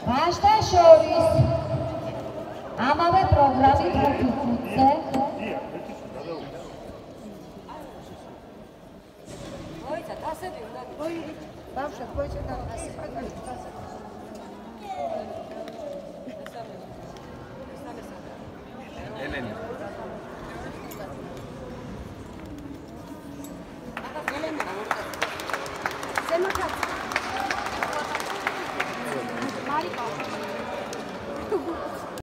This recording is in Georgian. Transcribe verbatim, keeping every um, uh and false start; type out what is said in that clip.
Აშთა შორის ამავე პროგრამით ხუთი ხუთზე მოიცა თასები უნდა მოი ბავშვებს მოიცა და ასე პატარა თასები ესამე ესამე ესამე ელენე